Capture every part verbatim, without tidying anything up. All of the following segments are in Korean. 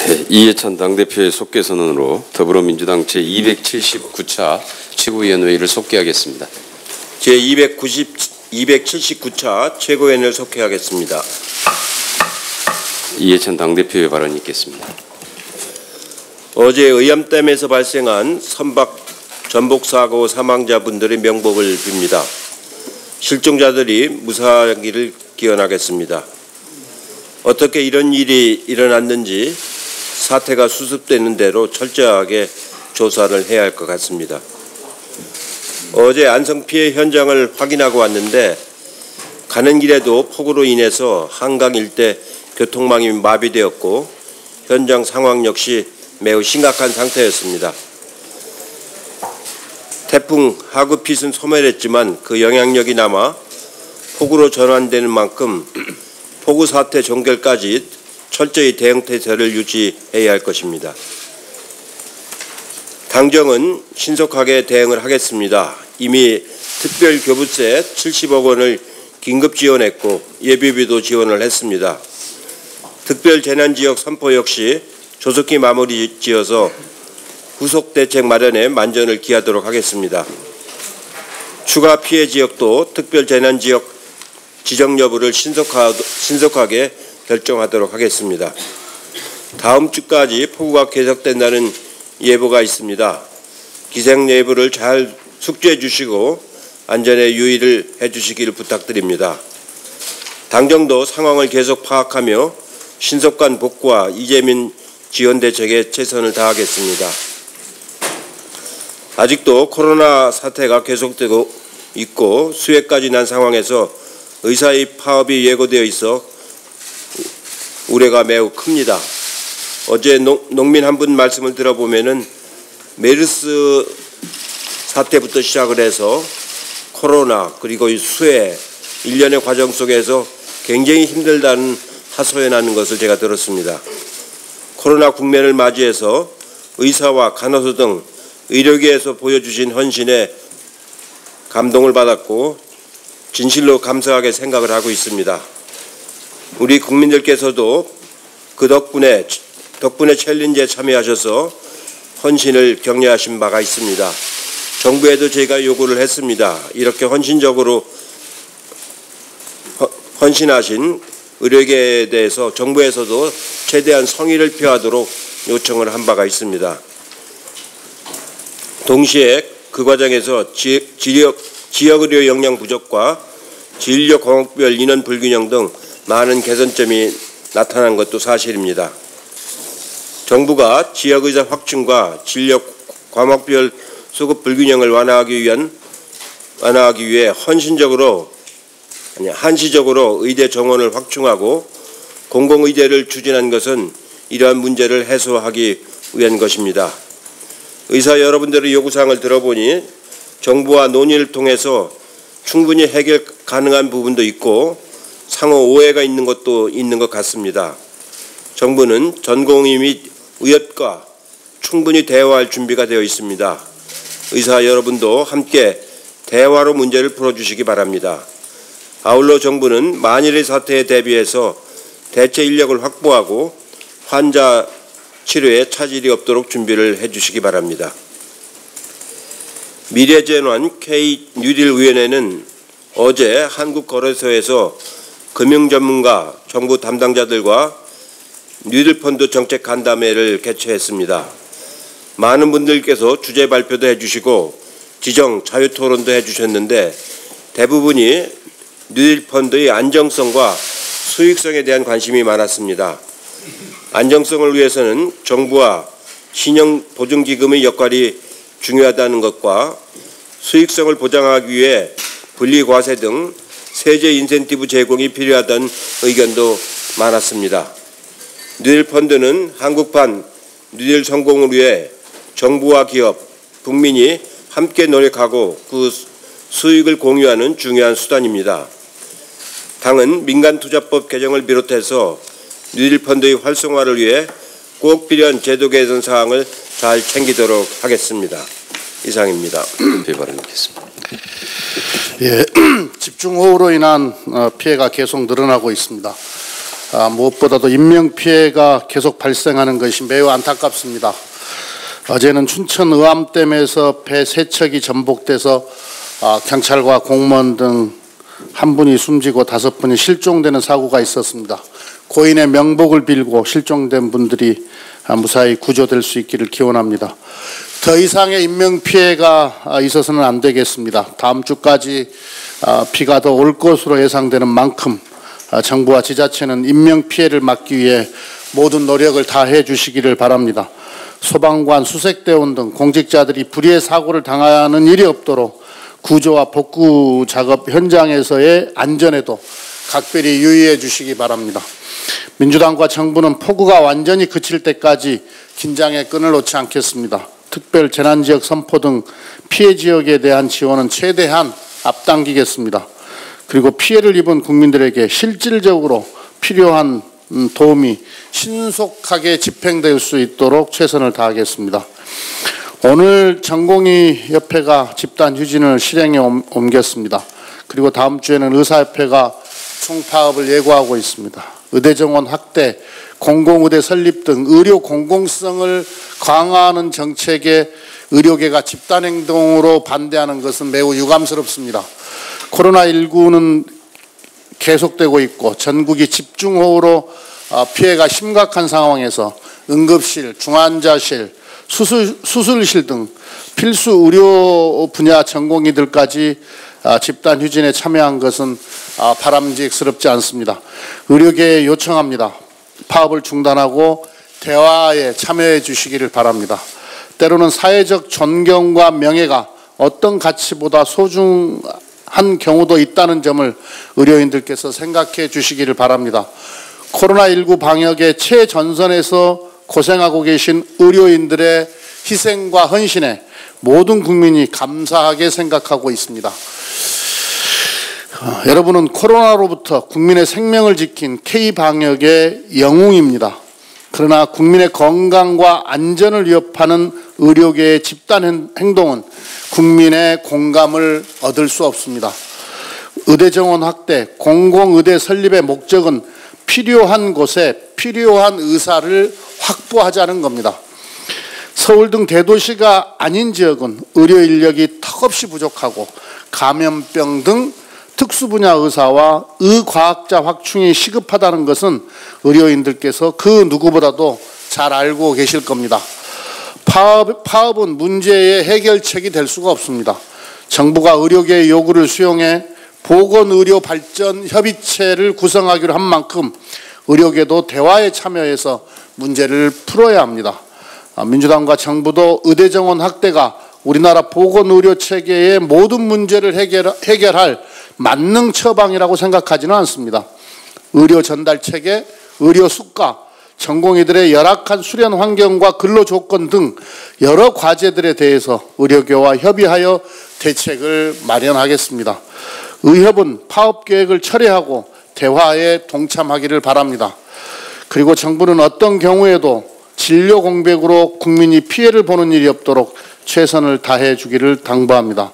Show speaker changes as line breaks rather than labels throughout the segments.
네, 이해찬 당대표의 속개 선언으로 더불어민주당 제이백칠십구 차 최고위원회의를 속개하겠습니다.
제이백칠십구 차 최고위원회를 속개하겠습니다.
이해찬 당대표의 발언이 있겠습니다.
어제 의암댐에서 발생한 선박 전복사고 사망자분들의 명복을 빕니다. 실종자들이 무사하기를 기원하겠습니다. 어떻게 이런 일이 일어났는지 사태가 수습되는 대로 철저하게 조사를 해야 할 것 같습니다. 어제 안성 피해 현장을 확인하고 왔는데 가는 길에도 폭우로 인해서 한강 일대 교통망이 마비되었고 현장 상황 역시 매우 심각한 상태였습니다. 태풍 하구핏은 소멸했지만 그 영향력이 남아 폭우로 전환되는 만큼 폭우 사태 종결까지 철저히 대응 태세를 유지해야 할 것입니다. 당정은 신속하게 대응을 하겠습니다. 이미 특별교부세 칠십억 원을 긴급 지원했고 예비비도 지원을 했습니다. 특별재난지역 선포 역시 조속히 마무리 지어서 후속 대책 마련에 만전을 기하도록 하겠습니다. 추가 피해 지역도 특별재난지역 지정 여부를 신속하, 신속하게 결정하도록 하겠습니다. 다음 주까지 폭우가 계속된다는 예보가 있습니다. 기상 예보를 잘 숙지해 주시고 안전에 유의를 해 주시기를 부탁드립니다. 당정도 상황을 계속 파악하며 신속한 복구와 이재민 지원 대책에 최선을 다하겠습니다. 아직도 코로나 사태가 계속되고 있고 수해까지 난 상황에서 의사의 파업이 예고되어 있어 우려가 매우 큽니다. 어제 농, 농민 한 분 말씀을 들어보면은 메르스 사태부터 시작을 해서 코로나 그리고 수해 일련의 과정 속에서 굉장히 힘들다는 하소연하는 것을 제가 들었습니다. 코로나 국면을 맞이해서 의사와 간호사 등 의료계에서 보여주신 헌신에 감동을 받았고 진실로 감사하게 생각을 하고 있습니다. 우리 국민들께서도 그 덕분에 덕분에 챌린지에 참여하셔서 헌신을 격려하신 바가 있습니다. 정부에도 제가 요구를 했습니다. 이렇게 헌신적으로 헌신하신 의료계에 대해서 정부에서도 최대한 성의를 표하도록 요청을 한 바가 있습니다. 동시에 그 과정에서 지역, 지역의료 역량 부족과 진료 과목별 인원 불균형 등 많은 개선점이 나타난 것도 사실입니다. 정부가 지역의사 확충과 진료 과목별 수급 불균형을 완화하기 위한 완화하기 위해 헌신적으로 아니 한시적으로 의대 정원을 확충하고 공공의대를 추진한 것은 이러한 문제를 해소하기 위한 것입니다. 의사 여러분들의 요구사항을 들어보니 정부와 논의를 통해서 충분히 해결 가능한 부분도 있고 상호 오해가 있는 것도 있는 것 같습니다. 정부는 전공의 및 의협과 충분히 대화할 준비가 되어 있습니다. 의사 여러분도 함께 대화로 문제를 풀어주시기 바랍니다. 아울러 정부는 만일의 사태에 대비해서 대체 인력을 확보하고 환자 치료에 차질이 없도록 준비를 해주시기 바랍니다. 미래재난 K 뉴딜위원회는 어제 한국거래소에서 금융전문가, 정부 담당자들과 뉴딜펀드 정책 간담회를 개최했습니다. 많은 분들께서 주제 발표도 해주시고 지정 자유토론도 해주셨는데 대부분이 뉴딜펀드의 안정성과 수익성에 대한 관심이 많았습니다. 안정성을 위해서는 정부와 신용보증기금의 역할이 중요하다는 것과 수익성을 보장하기 위해 분리과세 등 세제 인센티브 제공이 필요하다는 의견도 많았습니다. 뉴딜펀드는 한국판 뉴딜 성공을 위해 정부와 기업, 국민이 함께 노력하고 그 수익을 공유하는 중요한 수단입니다. 당은 민간투자법 개정을 비롯해서 뉴딜펀드의 활성화를 위해 꼭 필요한 제도 개선 사항을 잘 챙기도록 하겠습니다. 이상입니다.
발언하겠습니다.
예, 집중호우로 인한 피해가 계속 늘어나고 있습니다. 아, 무엇보다도 인명피해가 계속 발생하는 것이 매우 안타깝습니다. 어제는 춘천 의암댐에서 배 세 척이 전복돼서 아, 경찰과 공무원 등 한 분이 숨지고 다섯 분이 실종되는 사고가 있었습니다. 고인의 명복을 빌고 실종된 분들이 무사히 구조될 수 있기를 기원합니다. 더 이상의 인명피해가 있어서는 안 되겠습니다. 다음 주까지 비가 더 올 것으로 예상되는 만큼 정부와 지자체는 인명피해를 막기 위해 모든 노력을 다해 주시기를 바랍니다. 소방관, 수색대원 등 공직자들이 불의의 사고를 당하는 일이 없도록 구조와 복구 작업 현장에서의 안전에도 각별히 유의해 주시기 바랍니다. 민주당과 정부는 폭우가 완전히 그칠 때까지 긴장의 끈을 놓지 않겠습니다. 특별 재난지역 선포 등 피해 지역에 대한 지원은 최대한 앞당기겠습니다. 그리고 피해를 입은 국민들에게 실질적으로 필요한 도움이 신속하게 집행될 수 있도록 최선을 다하겠습니다. 오늘 전공의협회가 집단휴진을 실행에 옮겼습니다. 그리고 다음 주에는 의사협회가 총파업을 예고하고 있습니다. 의대정원 확대, 공공의대 설립 등 의료 공공성을 강화하는 정책에 의료계가 집단행동으로 반대하는 것은 매우 유감스럽습니다. 코로나십구는 계속되고 있고 전국이 집중호우로 피해가 심각한 상황에서 응급실, 중환자실, 수술, 수술실 등 필수 의료 분야 전공의들까지 집단 휴진에 참여한 것은 바람직스럽지 않습니다. 의료계에 요청합니다. 파업을 중단하고 대화에 참여해 주시기를 바랍니다. 때로는 사회적 존경과 명예가 어떤 가치보다 소중한 경우도 있다는 점을 의료인들께서 생각해 주시기를 바랍니다. 코로나십구 방역의 최전선에서 고생하고 계신 의료인들의 희생과 헌신에 모든 국민이 감사하게 생각하고 있습니다. 어, 여러분은 코로나로부터 국민의 생명을 지킨 K방역의 영웅입니다. 그러나 국민의 건강과 안전을 위협하는 의료계의 집단 행동은 국민의 공감을 얻을 수 없습니다. 의대정원 확대, 공공의대 설립의 목적은 필요한 곳에 필요한 의사를 확보하자는 겁니다. 서울 등 대도시가 아닌 지역은 의료 인력이 턱없이 부족하고 감염병 등 특수분야 의사와 의과학자 확충이 시급하다는 것은 의료인들께서 그 누구보다도 잘 알고 계실 겁니다. 파업, 파업은 문제의 해결책이 될 수가 없습니다. 정부가 의료계의 요구를 수용해 보건의료발전협의체를 구성하기로 한 만큼 의료계도 대화에 참여해서 문제를 풀어야 합니다. 민주당과 정부도 의대정원 확대가 우리나라 보건의료체계의 모든 문제를 해결, 해결할 만능 처방이라고 생각하지는 않습니다. 의료 전달체계, 의료 수가, 전공의들의 열악한 수련 환경과 근로 조건 등 여러 과제들에 대해서 의료계와 협의하여 대책을 마련하겠습니다. 의협은 파업 계획을 철회하고 대화에 동참하기를 바랍니다. 그리고 정부는 어떤 경우에도 진료 공백으로 국민이 피해를 보는 일이 없도록 최선을 다해 주기를 당부합니다.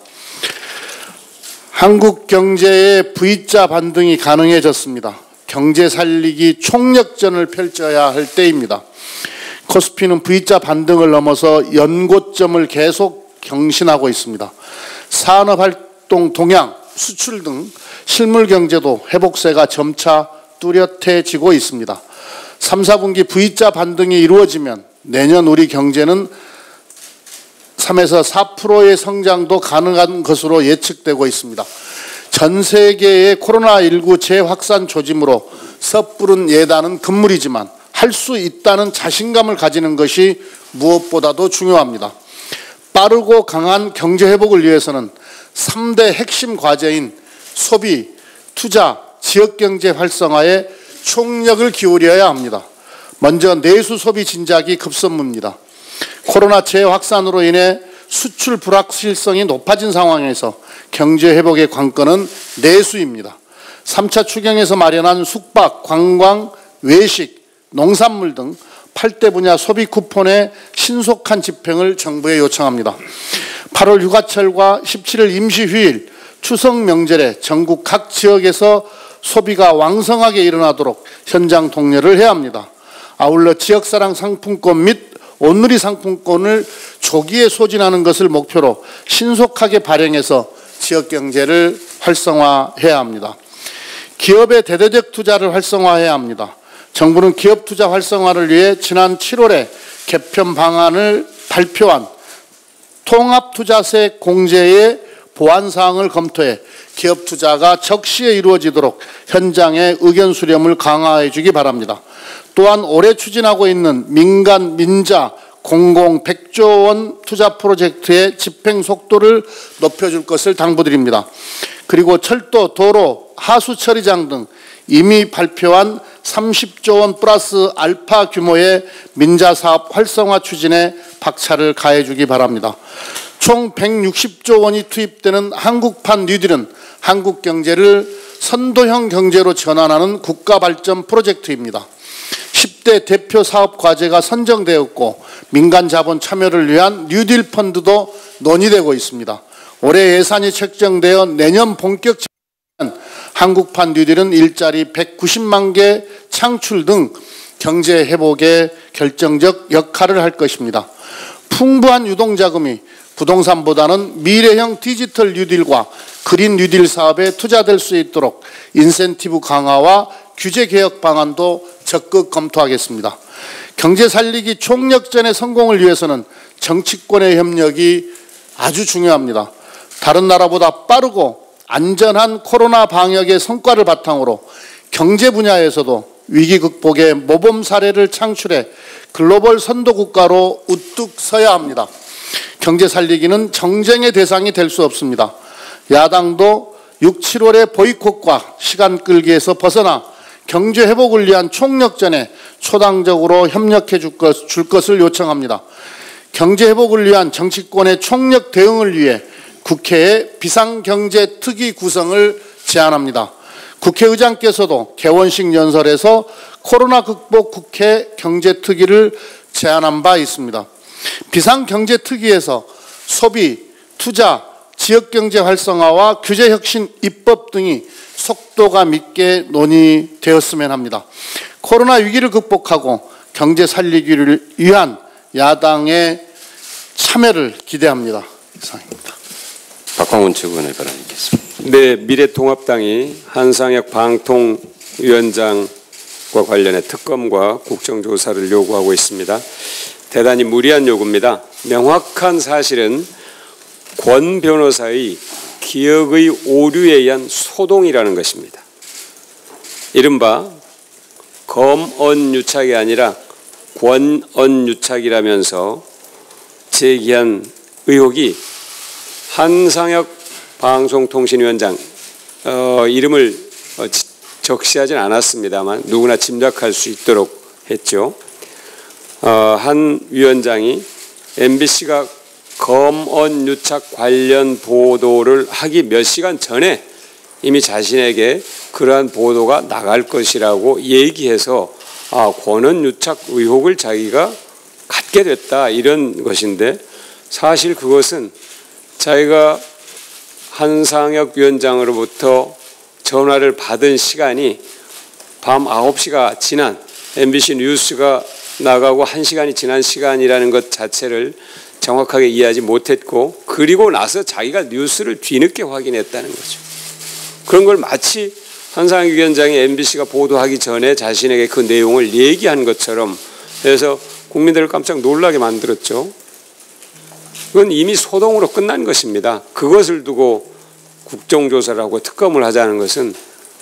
한국 경제의 V자 반등이 가능해졌습니다. 경제 살리기 총력전을 펼쳐야 할 때입니다. 코스피는 V자 반등을 넘어서 연고점을 계속 경신하고 있습니다. 산업활동 동향, 수출 등 실물 경제도 회복세가 점차 뚜렷해지고 있습니다. 삼, 사분기 V자 반등이 이루어지면 내년 우리 경제는 삼에서 사 퍼센트의 성장도 가능한 것으로 예측되고 있습니다. 전 세계의 코로나십구 재확산 조짐으로 섣부른 예단은 금물이지만 할 수 있다는 자신감을 가지는 것이 무엇보다도 중요합니다. 빠르고 강한 경제 회복을 위해서는 삼 대 핵심 과제인 소비, 투자, 지역경제 활성화에 총력을 기울여야 합니다. 먼저 내수 소비 진작이 급선무입니다. 코로나 재확산으로 인해 수출 불확실성이 높아진 상황에서 경제 회복의 관건은 내수입니다. 삼 차 추경에서 마련한 숙박, 관광, 외식, 농산물 등 팔 대 분야 소비 쿠폰의 신속한 집행을 정부에 요청합니다. 팔월 휴가철과 십칠 일 임시휴일, 추석 명절에 전국 각 지역에서 소비가 왕성하게 일어나도록 현장 독려를 해야 합니다. 아울러 지역사랑 상품권 및 온누리 상품권을 조기에 소진하는 것을 목표로 신속하게 발행해서 지역경제를 활성화해야 합니다. 기업의 대대적 투자를 활성화해야 합니다. 정부는 기업 투자 활성화를 위해 지난 칠월에 개편 방안을 발표한 통합투자세 공제의 보완사항을 검토해 기업 투자가 적시에 이루어지도록 현장의 의견 수렴을 강화해 주기 바랍니다. 또한 올해 추진하고 있는 민간, 민자, 공공 백조 원 투자 프로젝트의 집행 속도를 높여줄 것을 당부드립니다. 그리고 철도, 도로, 하수 처리장 등 이미 발표한 삼십조 원 플러스 알파 규모의 민자 사업 활성화 추진에 박차를 가해주기 바랍니다. 총 백육십조 원이 투입되는 한국판 뉴딜은 한국 경제를 선도형 경제로 전환하는 국가 발전 프로젝트입니다. 십 대 대표 사업 과제가 선정되었고 민간 자본 참여를 위한 뉴딜 펀드도 논의되고 있습니다. 올해 예산이 책정되어 내년 본격 한국판 뉴딜은 일자리 백구십만 개 창출 등 경제 회복에 결정적 역할을 할 것입니다. 풍부한 유동자금이 부동산보다는 미래형 디지털 뉴딜과 그린 뉴딜 사업에 투자될 수 있도록 인센티브 강화와 규제 개혁 방안도 적극 검토하겠습니다. 경제 살리기 총력전의 성공을 위해서는 정치권의 협력이 아주 중요합니다. 다른 나라보다 빠르고 안전한 코로나 방역의 성과를 바탕으로 경제 분야에서도 위기 극복의 모범 사례를 창출해 글로벌 선도 국가로 우뚝 서야 합니다. 경제 살리기는 정쟁의 대상이 될 수 없습니다. 야당도 육, 칠월의 보이콧과 시간 끌기에서 벗어나 경제 회복을 위한 총력전에 초당적으로 협력해 줄, 것, 줄 것을 요청합니다. 경제 회복을 위한 정치권의 총력 대응을 위해 국회에 비상경제특위 구성을 제안합니다. 국회의장께서도 개원식 연설에서 코로나 극복 국회 경제특위를 제안한 바 있습니다. 비상경제특위에서 소비, 투자, 지역경제 활성화와 규제혁신 입법 등이 속도감 있게 논의되었으면 합니다. 코로나 위기를 극복하고 경제 살리기를 위한 야당의 참여를 기대합니다. 이상입니다.
박광훈 최고위원의 발언 있겠습니다.
네, 미래통합당이 한상혁 방통위원장과 관련해 특검과 국정조사를 요구하고 있습니다. 대단히 무리한 요구입니다. 명확한 사실은 권 변호사의 기억의 오류에 의한 소동이라는 것입니다. 이른바 검언유착이 아니라 권언유착이라면서 제기한 의혹이 한상혁 방송통신위원장 어, 이름을 어, 적시하진 않았습니다만 누구나 짐작할 수 있도록 했죠. 어, 한 위원장이 엠비씨가 검언유착 관련 보도를 하기 몇 시간 전에 이미 자신에게 그러한 보도가 나갈 것이라고 얘기해서 아, 권언유착 의혹을 자기가 갖게 됐다 이런 것인데 사실 그것은 자기가 한상혁 위원장으로부터 전화를 받은 시간이 밤 아홉 시가 지난 엠비씨 뉴스가 나가고 한 시간이 지난 시간이라는 것 자체를 정확하게 이해하지 못했고 그리고 나서 자기가 뉴스를 뒤늦게 확인했다는 거죠. 그런 걸 마치 한상혁 위원장이 엠비씨가 보도하기 전에 자신에게 그 내용을 얘기한 것처럼 해서 국민들을 깜짝 놀라게 만들었죠. 그건 이미 소동으로 끝난 것입니다. 그것을 두고 국정조사를 하고 특검을 하자는 것은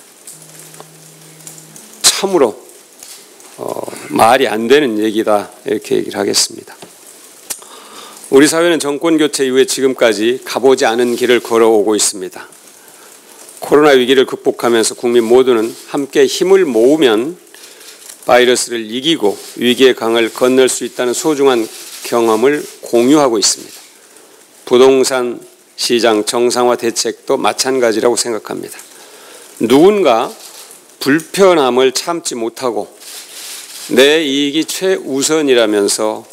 참으로 어, 말이 안 되는 얘기다 이렇게 얘기를 하겠습니다. 우리 사회는 정권교체 이후에 지금까지 가보지 않은 길을 걸어오고 있습니다. 코로나 위기를 극복하면서 국민 모두는 함께 힘을 모으면 바이러스를 이기고 위기의 강을 건널 수 있다는 소중한 경험을 공유하고 있습니다. 부동산 시장 정상화 대책도 마찬가지라고 생각합니다. 누군가 불편함을 참지 못하고 내 이익이 최우선이라면서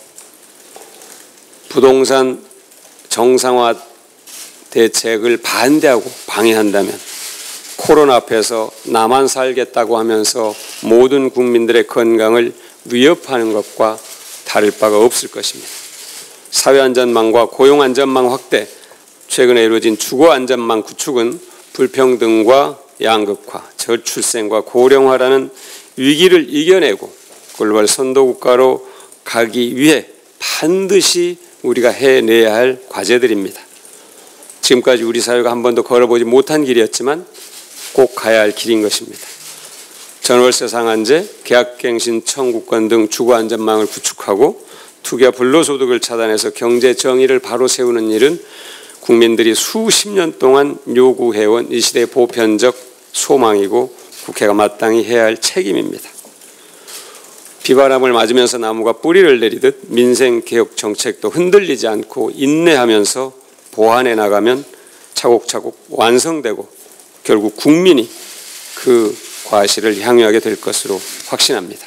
부동산 정상화 대책을 반대하고 방해한다면 코로나 앞에서 나만 살겠다고 하면서 모든 국민들의 건강을 위협하는 것과 다를 바가 없을 것입니다. 사회안전망과 고용안전망 확대, 최근에 이루어진 주거안전망 구축은 불평등과 양극화, 저출생과 고령화라는 위기를 이겨내고 글로벌 선도국가로 가기 위해 반드시 우리가 해내야 할 과제들입니다. 지금까지 우리 사회가 한 번도 걸어보지 못한 길이었지만 꼭 가야 할 길인 것입니다. 전월세 상한제, 계약갱신 청구권 등 주거안전망을 구축하고 투기와 불로소득을 차단해서 경제 정의를 바로 세우는 일은 국민들이 수십 년 동안 요구해온 이 시대의 보편적 소망이고 국회가 마땅히 해야 할 책임입니다. 비바람을 맞으면서 나무가 뿌리를 내리듯 민생개혁 정책도 흔들리지 않고 인내하면서 보완해 나가면 차곡차곡 완성되고 결국 국민이 그 과실을 향유하게 될 것으로 확신합니다.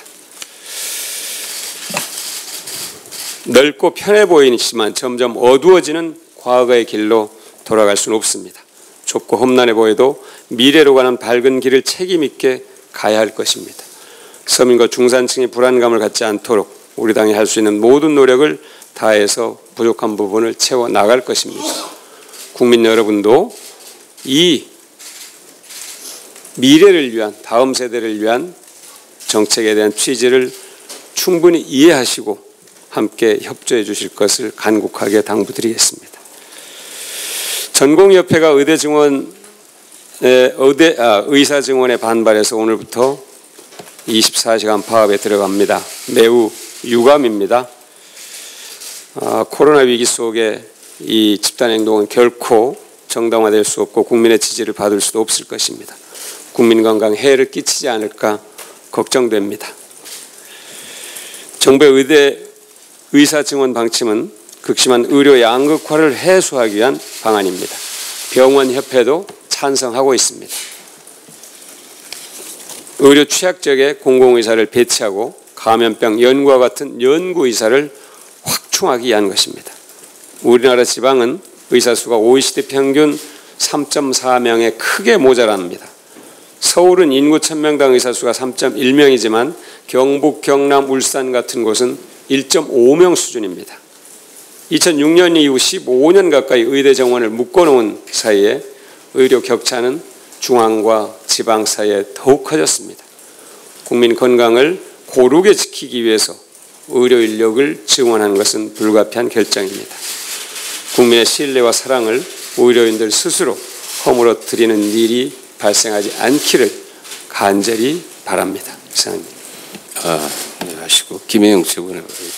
넓고 편해 보이지만 점점 어두워지는 과거의 길로 돌아갈 수는 없습니다. 좁고 험난해 보여도 미래로 가는 밝은 길을 책임 있게 가야 할 것입니다. 서민과 중산층이 불안감을 갖지 않도록 우리 당이 할 수 있는 모든 노력을 다해서 부족한 부분을 채워 나갈 것입니다. 국민 여러분도 이 미래를 위한, 다음 세대를 위한 정책에 대한 취지를 충분히 이해하시고 함께 협조해 주실 것을 간곡하게 당부드리겠습니다. 전공의협회가 의대 증원, 의대, 아, 의사 증원에 반발해서 오늘부터 이십사 시간 파업에 들어갑니다. 매우 유감입니다. 아, 코로나 위기 속에 이 집단행동은 결코 정당화될 수 없고 국민의 지지를 받을 수도 없을 것입니다. 국민 건강에 해를 끼치지 않을까 걱정됩니다. 정부의 의대 의사 증원 방침은 극심한 의료 양극화를 해소하기 위한 방안입니다. 병원협회도 찬성하고 있습니다. 의료 취약지역에 공공의사를 배치하고 감염병 연구와 같은 연구의사를 확충하기 위한 것입니다. 우리나라 지방은 의사 수가 오이시디 평균 삼 점 사 명에 크게 모자랍니다. 서울은 인구 천 명당 의사 수가 삼 점 일 명이지만 경북, 경남, 울산 같은 곳은 일 점 오 명 수준입니다. 이천육 년 이후 십오 년 가까이 의대 정원을 묶어놓은 사이에 의료 격차는 중앙과 지방 사이에 더욱 커졌습니다. 국민 건강을 고르게 지키기 위해서 의료 인력을 증원하는 것은 불가피한 결정입니다. 국민의 신뢰와 사랑을 의료인들 스스로 허물어뜨리는 일이 발생하지 않기를 간절히 바랍니다. 이상입니다.
아, 네, 하시고 김혜영 최고위원의 발언,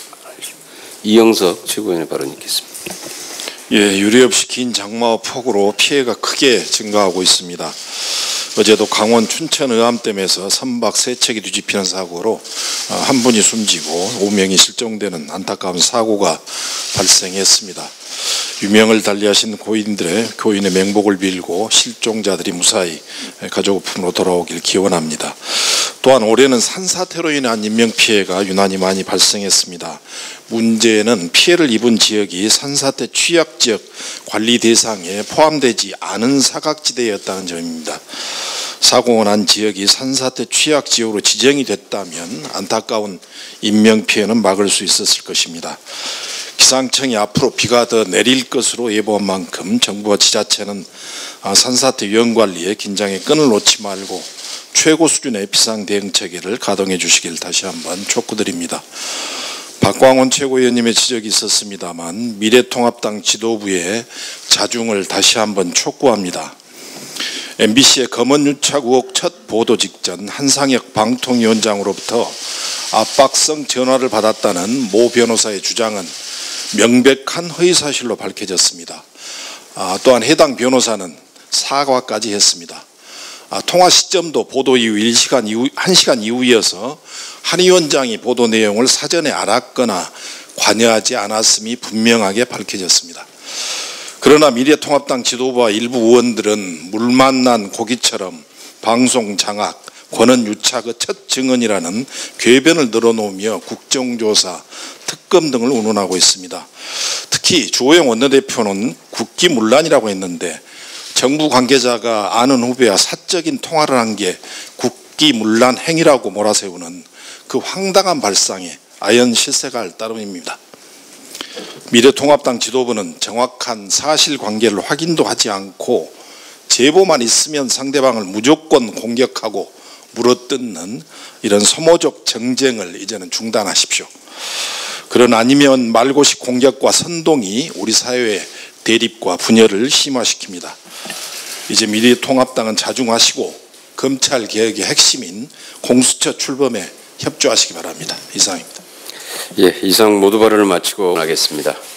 이영석 최고위원의 발언이 있겠습니다.
예, 유례없이 긴 장마와 폭우로 피해가 크게 증가하고 있습니다. 어제도 강원 춘천 의암댐에서 선박 세 척이 뒤집히는 사고로 한 분이 숨지고 오 명이 실종되는 안타까운 사고가 발생했습니다. 유명을 달리하신 고인들의 교인의 명복을 빌고 실종자들이 무사히 가족으로 돌아오길 기원합니다. 또한 올해는 산사태로 인한 인명피해가 유난히 많이 발생했습니다. 문제는 피해를 입은 지역이 산사태 취약지역 관리 대상에 포함되지 않은 사각지대였다는 점입니다. 사고가 난 지역이 산사태 취약지역으로 지정이 됐다면 안타까운 인명피해는 막을 수 있었을 것입니다. 기상청이 앞으로 비가 더 내릴 것으로 예보한 만큼 정부와 지자체는 산사태 위험관리에 긴장의 끈을 놓지 말고 최고 수준의 비상대응체계를 가동해 주시길 다시 한번 촉구드립니다. 박광원 최고위원님의 지적이 있었습니다만 미래통합당 지도부의 자중을 다시 한번 촉구합니다. 엠비씨의 검언유착 의혹 첫 보도 직전 한상혁 방통위원장으로부터 압박성 전화를 받았다는 모 변호사의 주장은 명백한 허위사실로 밝혀졌습니다. 아, 또한 해당 변호사는 사과까지 했습니다. 아, 통화 시점도 보도 이후 일 시간 이후, 한 시간 이후이어서 한 위원장이 보도 내용을 사전에 알았거나 관여하지 않았음이 분명하게 밝혀졌습니다. 그러나 미래통합당 지도부와 일부 의원들은 물 만난 고기처럼 방송 장악, 권한 유착의 첫 증언이라는 궤변을 늘어놓으며 국정조사, 특검 등을 운운하고 있습니다. 특히 주호영 원내대표는 국기문란이라고 했는데 정부 관계자가 아는 후배와 사적인 통화를 한 게 국기문란 행위라고 몰아세우는 그 황당한 발상에 아연 실세가 할 따름입니다. 미래통합당 지도부는 정확한 사실관계를 확인도 하지 않고 제보만 있으면 상대방을 무조건 공격하고 물어뜯는 이런 소모적 정쟁을 이제는 중단하십시오. 그런 아니면 말고식 공격과 선동이 우리 사회의 대립과 분열을 심화시킵니다. 이제 미래통합당은 자중하시고 검찰개혁의 핵심인 공수처 출범에 협조하시기 바랍니다. 이상입니다.
예, 이상 모두 발언을 마치고 하겠습니다.